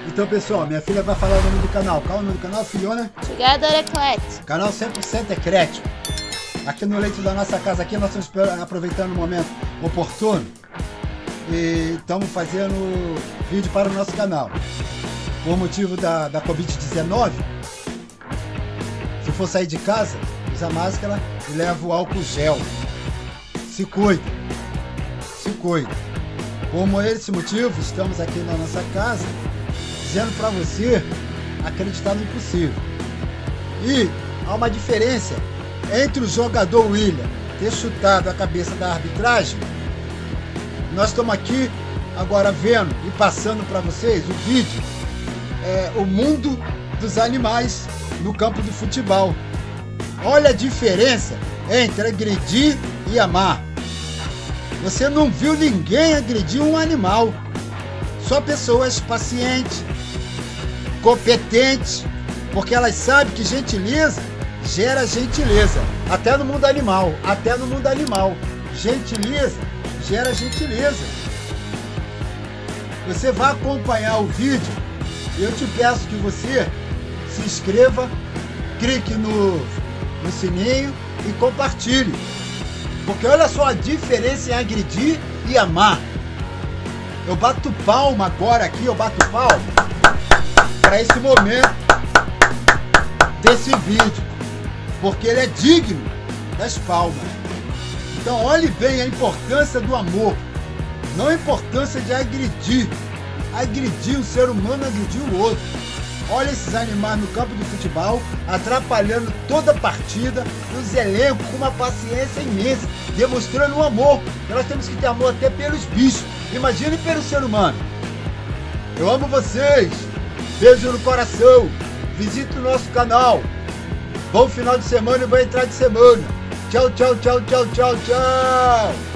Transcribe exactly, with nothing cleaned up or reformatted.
Então, pessoal, minha filha vai falar o nome do canal. Qual é o nome do canal, filhona? Together Eclético. Canal cem por cento eclético. Aqui no leito da nossa casa, aqui nós estamos aproveitando o momento oportuno e estamos fazendo vídeo para o nosso canal. Por motivo da, da covid dezenove, se for sair de casa, usa máscara e leva o álcool gel. Se cuida. Se cuida. Como esse motivo, estamos aqui na nossa casa dizendo para você acreditar no impossível. E há uma diferença entre o jogador William ter chutado a cabeça da arbitragem. Nós estamos aqui agora vendo e passando para vocês o vídeo, é, o mundo dos animais no campo de futebol. Olha a diferença entre agredir e amar. Você não viu ninguém agredir um animal. Só pessoas pacientes, competentes, porque elas sabem que gentileza gera gentileza. Até no mundo animal, até no mundo animal. Gentileza gera gentileza. Você vai acompanhar o vídeo. Eu te peço que você se inscreva, clique no, no sininho e compartilhe. Porque olha só a diferença em agredir e amar. Eu bato palma agora aqui, eu bato palma para esse momento desse vídeo, porque ele é digno das palmas. Então olhe bem a importância do amor, não a importância de agredir. Agredir um ser humano, agredir o outro. Olha esses animais no campo de futebol, atrapalhando toda a partida, os elencos com uma paciência imensa, demonstrando um amor. Nós temos que ter amor até pelos bichos, imagine pelo ser humano. Eu amo vocês, beijo no coração, visite o nosso canal. Bom final de semana e boa entrada de semana. Tchau, tchau, tchau, tchau, tchau, tchau.